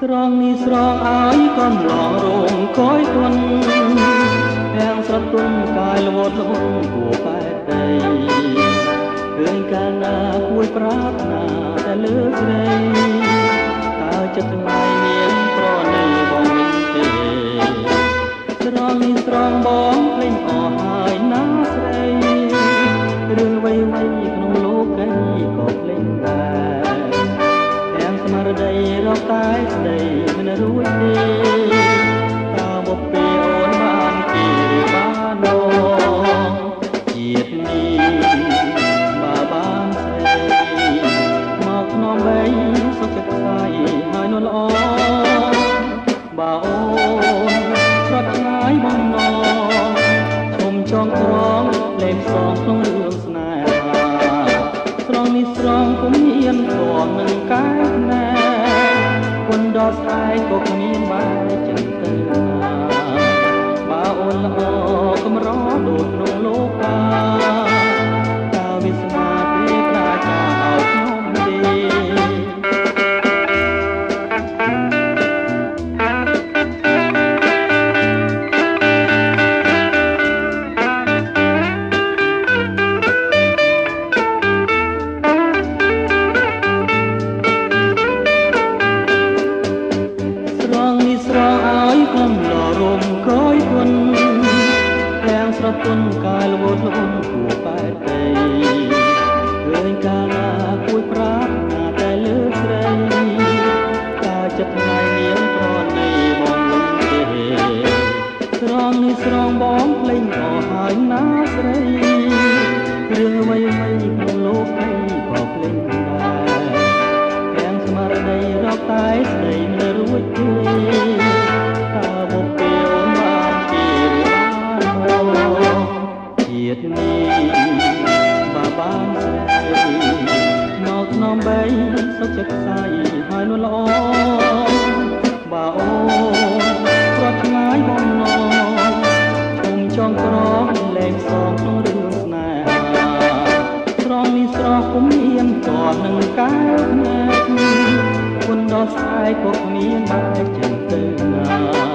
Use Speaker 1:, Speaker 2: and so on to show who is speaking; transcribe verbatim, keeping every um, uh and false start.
Speaker 1: ស្រងនេះស្រងឲ្យកំឡងរងកយទន់ទាំងស្រទន់កាយលវត់លងគួបែកដីឃើញកាលណាគួយប្រាប់ណាតែលើស្រីតើចិត្តថ្លៃមានប្រណីបងវិញទេស្រងនេះស្រងបងភ្លេងអស់ហើយណាស្រីរឿងវ័យវ័យក្នុងលោកីក៏ភ្លេងដែរទាំងស្មារតីរកតែស្ដីមិនរួចទេតើមកពេលអូនបានពីបានណងជាតិនេះបើបានស្រីមកក្នុងបីសុខចិត្តខ្សែហើយនោះល្អបើអូនប្រត់ឆ្ងាយបំណងឈុំចង់ក្រងលេងសងក្នុងរឿងស្នេហាស្រងនេះស្រងពុំមានធំនឹងកាយណែគុណដល់ស្អែកក៏គ្មានបានចឹងទៅណាបើអូនល្អកម្រដូចក្នុងលោកកាតើវាសនាទេផ្ដាចាឲ្យខ្ញុំទេស្រងឲ្យកំឡរំកយទន់ទាំងស្រទន់កាយលវត់លងគួបែកដីឃើញកាលណាគួយប្រាប់ណាតែលើស្រីតើចិត្តថ្លៃមានប្រណីបងវិញទេស្រងនេះស្រងបងភ្លេងអស់ហើយណាស្រីរឿងអ្វីអ្វីក្នុងលោកនេះក៏ភ្លេងដែរទាំងស្មារតីរកតែស្ដីមិនរួចទេជាតិនេះបើបានស្រីមកក្នុងបីសុខចិត្តខ្សែហើយនោះល្អបើអូនប្រត់ឆ្ងាយបំណងឈុំចង់ក្រងលែងសងក្នុងរឿងស្នេហាស្រងនេះស្រស់ពុំមានក៏នឹងកាយណែគុណដល់ស្អែកក៏គ្មានបែកចឹងទៅណា